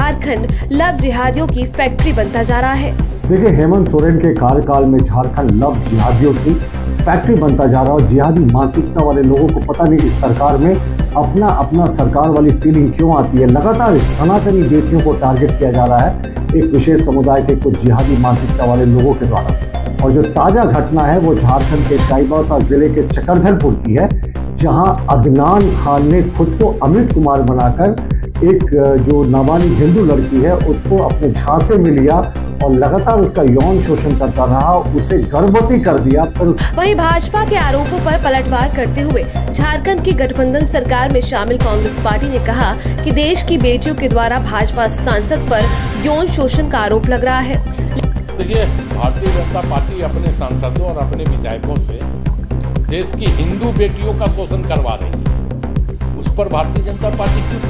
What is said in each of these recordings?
Jharkhand love जिहादियों की factory बनता जा रहा है। देखिए, हेमंत सोरेन के कार्यकाल में झारखंड लव जिहादियों की फैक्ट्री बनता जा रहा है और जिहादी मानसिकता वाले लोगों को पता नहीं इस सरकार में अपना अपना सरकार वाली फीलिंग क्यों आती है। लगातार सनातनी बेटियों को टारगेट किया जा रहा है एक विशेष समुदाय के कुछ जिहादी मानसिकता वाले लोगों के द्वारा। और जो ताजा घटना है वो झारखंड के चाईबासा जिले के चकरधरपुर की है, जहां अदनान खान ने खुद को अमित कुमार बनाकर एक जो नाबालिग हिंदू लड़की है उसको अपने झांसे में लिया और लगातार उसका यौन शोषण करता रहा, उसे गर्भवती कर दिया। वहीं भाजपा के आरोपों पर पलटवार करते हुए झारखंड की गठबंधन सरकार में शामिल कांग्रेस पार्टी ने कहा कि देश की बेटियों के द्वारा भाजपा सांसद पर यौन शोषण का आरोप लग रहा है। देखिए, भारतीय जनता पार्टी अपने सांसदों और अपने विधायकों से देश की हिंदू बेटियों का शोषण करवा रही है। उस पर भारतीय जनता पार्टी क्यों?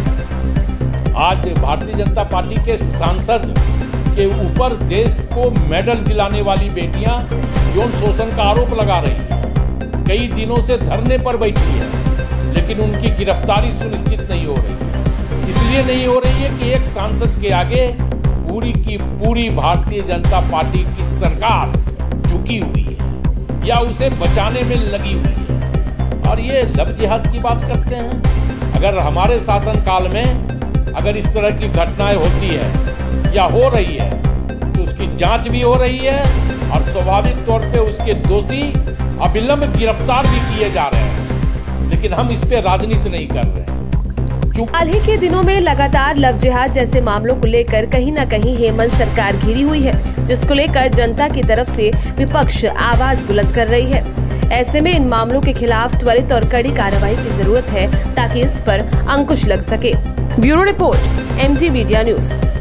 आज भारतीय जनता पार्टी के सांसद के ऊपर देश को मेडल दिलाने वाली बेटियां यौन शोषण का आरोप लगा रही हैं। कई दिनों से धरने पर बैठी है, लेकिन उनकी गिरफ्तारी सुनिश्चित नहीं हो रही है। इसलिए नहीं हो रही है कि एक सांसद के आगे पूरी की पूरी भारतीय जनता पार्टी की सरकार झुकी हुई है या उसे बचाने में लगी हुई है। और ये लव जिहाद की बात करते हैं। अगर हमारे शासनकाल में अगर इस तरह की घटनाएं होती है या हो रही है तो उसकी जांच भी हो रही है और स्वाभाविक तौर पे उसके दोषी अविलंब गिरफ्तार भी किए जा रहे हैं, लेकिन हम इस पे राजनीति नहीं कर रहे हैं। हाल ही के दिनों में लगातार लव जिहाद जैसे मामलों को लेकर कहीं न कहीं हेमंत सरकार घिरी हुई है, जिसको लेकर जनता की तरफ से विपक्ष आवाज बुलंद कर रही है। ऐसे में इन मामलों के खिलाफ त्वरित और कड़ी कार्रवाई की जरूरत है ताकि इस पर अंकुश लग सके। Bureau report, MG media news.